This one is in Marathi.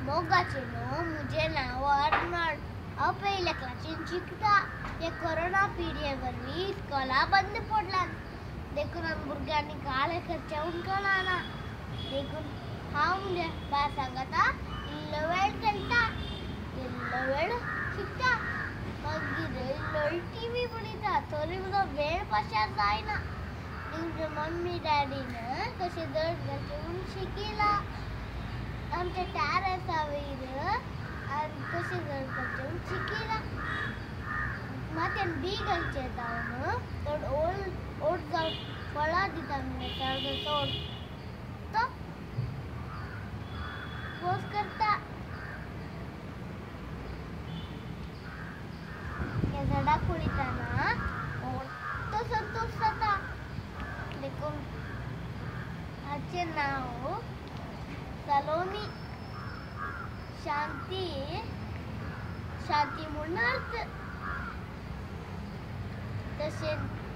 मोगाचेनो मुझे नाव अर्नॉल्ड हांव पयल्या क्लासीन शिकता हे कोरोना पिरियडवरवी इस्कोला बंद पडलां देखून आमी भुरग्यांनी काळे खर्चावून कळना देखून हांव म्हणजे बाय सांगता इल्लो वेळ खेळटा इल्लो वेळ शिकता मागीर इल्लो वेळ टीव्ही पळयता तरी सुद्दां वेळ पसार जायना तुमच्या मम्मी डॅडीन कशें दर घेवन शिकयला आमच्या टॅरसा वयर आनी कशें करपाचें शिकयला माथ्यान बी घालचें जावन चड ओड जावन फळां दिता मगे चड तो पोस करता ह्या झाडाक पळयतना तो संतोश जाता देखून हाचें नांव सलोनी शांती शांती म्हणून अर्थ तशें